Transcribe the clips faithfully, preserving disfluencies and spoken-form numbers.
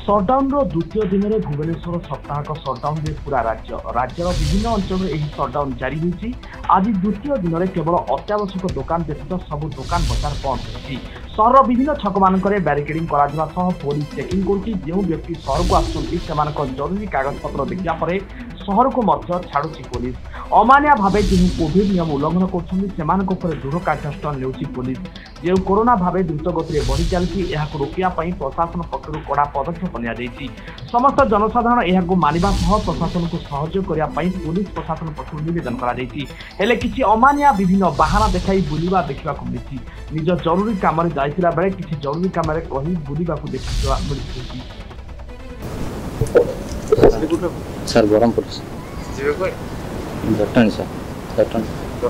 Shutdown द्वितीय दिन में भुवनेश्वर सप्ताहक सटडाउन पूरा राज्य राज्यर विभिन्न अंचल में सटडाउन जारी होती। आज द्वितीय दिन में केवल अत्यावश्यक दुकान व्यतीत सब दुकान बजार बंद होती। सहर विभिन्न छक मानक ब्यारिकेडिंग पुलिस चेकिंग करो व्यक्ति सहर को आसुँच जरूरी कागजपत्र देखा पर सहर को छाड़ुची पुलिस। अमानिया भाव जो कोविड नियम उल्लंघन कर दृढ़ कार्यानुष्ठान नेउची पुलिस। जो कोरोना भाव द्रुत गति बढ़ी चलती रोकने प्रशासन पक्षर कड़ा पदक्षेप नि समस्त जनसाधारण यह मानिबा सह प्रशासन को सहयोग करने पुलिस प्रशासन पक्षर निवेदन कर किसी अमानिया विभिन्न बाहाना देखाई बुलवा देखा मिली। निज जरूरी काम जाइला बेले किसी जरूरी काम कही बुलवा देखा मिली। सर ब्रह्मपुर जटन सर जटन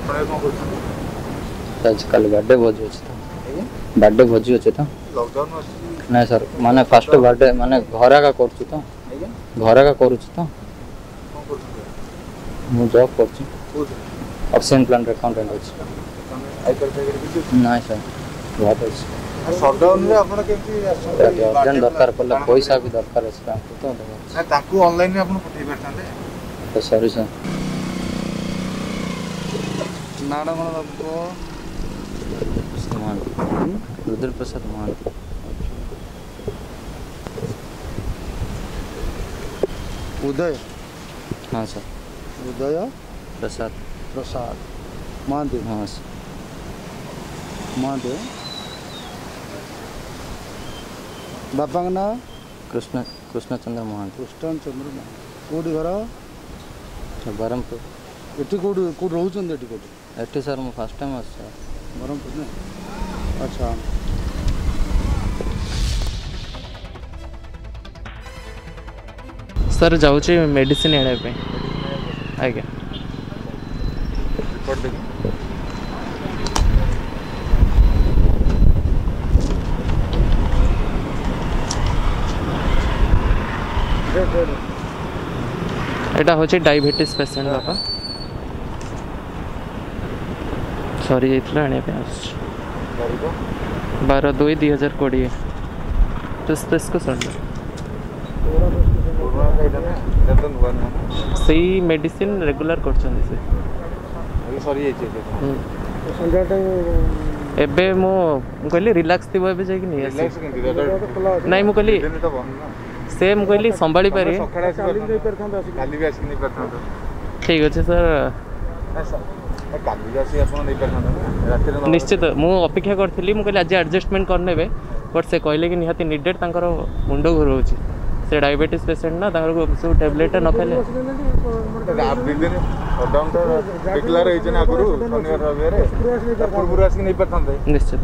कल बर्थडे भोजी अच्छे तो बर्थडे भोजी अच्छे तो नहीं सर माने फर्स्ट बर्थडे माने घर का कर तो घर का कर तो मु जॉब कर ऑक्सीजन प्लांट अकाउंटेंट अच्छे नहीं सर बहुत अच्छे सटडाउन रे आपण केमती अर्जेंट दरकार पड़ला पैसा भी दरकार अछि ताकू तो ना ताकू ऑनलाइन में आपण पठै परथांदे तो सॉरी सर नाडा कोन बाबू मान रुद्र प्रसाद मान उदय हाँ सर उदय प्रसाद प्रसाद महादेव हाँ सर महादेव बापा ना कृष्ण कृष्णचंद्र महान कृष्ण चंद्र कौटी घर ब्रह्मपुर एटी कौटी कौट रोचन एटी कौटी एटी सर मु फर्स्ट टाइम आस ब्रह्मपुर ना अच्छा सर जाऊँगी मेडिसिन आने पे आज्ञा एटा होची डायबिटीज पेशेंट बापा सॉरी जाइए आने पे बारह दुई दुई हजार कोड़े टेस्ट को सर सही मेडिसिन रेगुलर कर एबे मो कहली रिलैक्स थी एबे जाई नहीं आसी नहीं मु कहली सेम कहली संभाली पारे ठीक अच्छे सर निश्चित मु अपेक्षा करी मुझे आज एडजस्टमेंट करने बट से कहले कि निहाती निडेड तांकर मुंड घुराऊँ से डायबिटीज पेशेंट ना सब टैबलेट न खाले निश्चित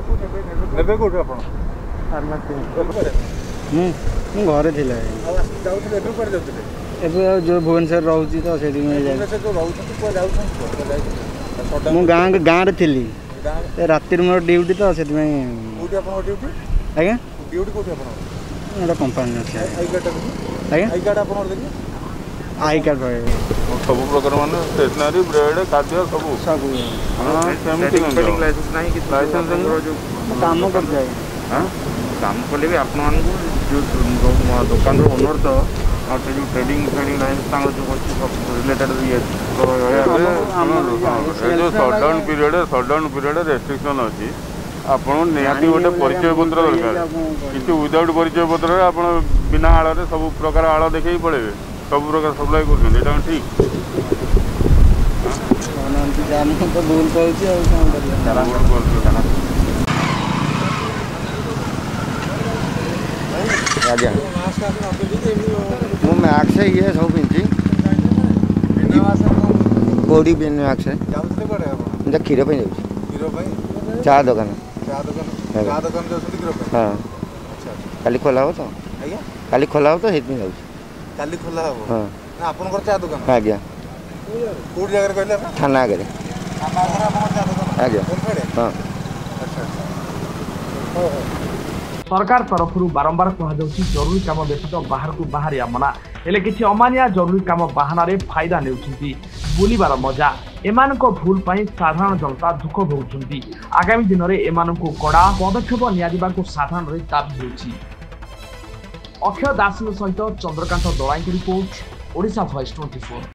घरे थिला एबे जो भुवनेश्वर रहउची तो सेठी में मु गाँ गाँ रे थिली राति मोर ड्यूटी तो सेठी में कोठी आपन ड्यूटी आज्ञा ड्यूटी कोठी आपन एटा कंपनी अछि आज्ञा आई कार्ड आपन देखि आई कार्ड सब प्रकार माने स्टेशनरी ब्रेड खाद्य सब सब हां सेम लाइसेंस नहीं कि लाइसेंस जो काम कर जाए हां काम कले भी आपन मान जो दुकान रो ओनर तो और जो ट्रेडिंग ट्रेडिंग लाइसेंस तांग जो अछि सब रिलेटेड ये जो shutdown period shutdown period restriction अछि आपन निहाती गोटे परिचय पत्र दरकार किसी विदाउट परिचय पत्र आपन बिना आड़ रे सब प्रकार आड़ देखै पड़ेबे सब प्रकार सप्लाई कर एटा ठीक जान तो भूल कहूची आ काम करिया आज्ञा मु मैक्स है ये सब पिंची कोडी बिन मैक्स है जाउतले पड़े आप जा खीर पे जाउ खीर भाई चा दुकान चा दुकान चा दुकान जो खीर पे हां अच्छा काली खोला हो तो आज्ञा काली खोला हो तो हेत में जाउ काली खोला हो हां ना आपन घर चा दुकान आज्ञा कोड जगह कहले आप थाना आगे थाना आगे आपन चा दुकान आज्ञा हां अच्छा हो हो सरकार तरफ बारंबार कहु जरूरी काम व्यतीत बाहर को बाहरिया मना हेले किसी अमानिया जरूरी काम बाहाना फायदा नेउछंती बुलिबार मजा एमानक भूल पाई साधारण जनता दुख भोगुछंती। आगामी दिन में एमानक कड़ा पदक्षेप नियादिबाको साधारण दाबी होछि। ଅକ୍ଷୟ ଦାସଙ୍କ ସହିତ ଚନ୍ଦ୍ରକାନ୍ତ ଦଳାଇଙ୍କ report Odisha voice twenty four.